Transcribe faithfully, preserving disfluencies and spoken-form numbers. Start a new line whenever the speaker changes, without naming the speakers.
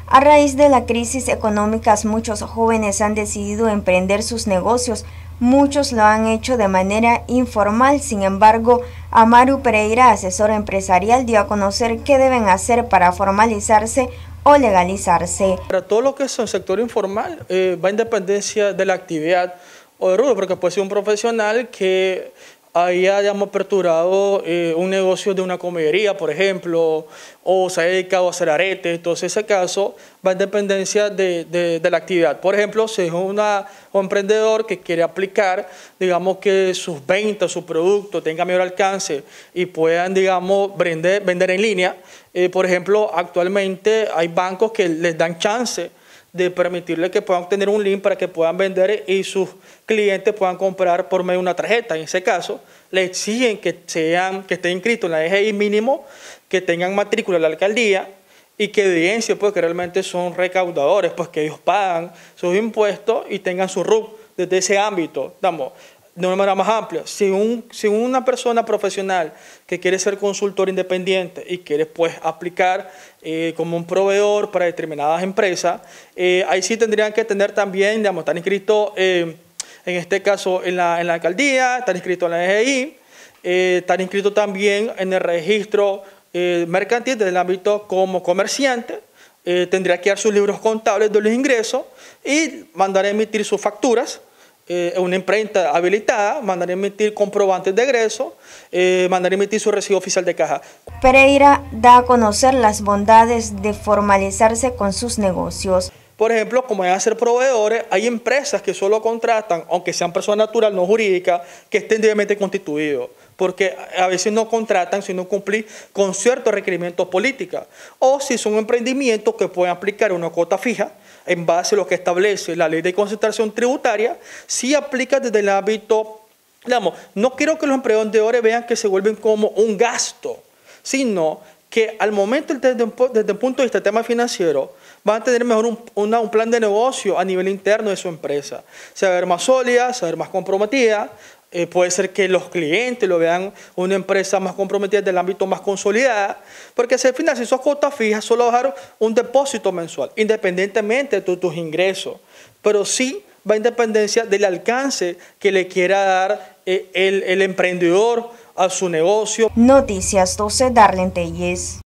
A raíz de la crisis económica, muchos jóvenes han decidido emprender sus negocios. Muchos lo han hecho de manera informal. Sin embargo, Amaru Pereira, asesor empresarial, dio a conocer qué deben hacer para formalizarse o legalizarse.
Para todo lo que es el sector informal, eh, va en dependencia de la actividad o de rubro, porque puede ser un profesional que haya, digamos, aperturado eh, un negocio de una comedería, por ejemplo, o se ha dedicado a hacer aretes. Entonces, ese caso va en dependencia de, de, de la actividad. Por ejemplo, si es una, un emprendedor que quiere aplicar, digamos, que sus ventas, su producto tenga mayor alcance y puedan, digamos, vender, vender en línea. Eh, por ejemplo, actualmente hay bancos que les dan chance de permitirle que puedan tener un link para que puedan vender y sus clientes puedan comprar por medio de una tarjeta. En ese caso, le exigen que, sean, que estén inscritos en la D G I mínimo, que tengan matrícula en la alcaldía y que evidencien pues, que realmente son recaudadores, pues que ellos pagan sus impuestos y tengan su R U C desde ese ámbito. Damos, de una manera más amplia, si, un, si una persona profesional que quiere ser consultor independiente y quiere pues aplicar eh, como un proveedor para determinadas empresas, eh, ahí sí tendrían que tener también, digamos, estar inscritos eh, en este caso en la, en la alcaldía, estar inscritos en la D G I, eh, estar inscritos también en el registro eh, mercantil del ámbito como comerciante, eh, tendría que dar sus libros contables de los ingresos y mandar a emitir sus facturas. Eh, una imprenta habilitada, mandar a emitir comprobantes de egreso, eh, mandar a emitir su recibo oficial de caja.
Pereira da a conocer las bondades de formalizarse con sus negocios.
Por ejemplo, como van a ser proveedores, hay empresas que solo contratan, aunque sean personas naturales, no jurídicas, que estén debidamente constituidos, porque a veces no contratan si no cumplir con ciertos requerimientos políticos, o si son emprendimientos que pueden aplicar una cuota fija, en base a lo que establece la ley de concentración tributaria, sí aplica desde el ámbito, digamos, no quiero que los emprendedores vean que se vuelven como un gasto, sino que al momento, desde, desde el punto de vista del tema financiero, van a tener mejor un, una, un plan de negocio a nivel interno de su empresa. Se va a ver más sólida, se va a ver más comprometida. Eh, puede ser que los clientes lo vean una empresa más comprometida del ámbito más consolidada, porque si al final, si sos cuotas fijas, solo vas a dar un depósito mensual, independientemente de tu, tus ingresos, pero sí va en dependencia del alcance que le quiera dar eh, el, el emprendedor a su negocio.
Noticias doce, Darlene Telles.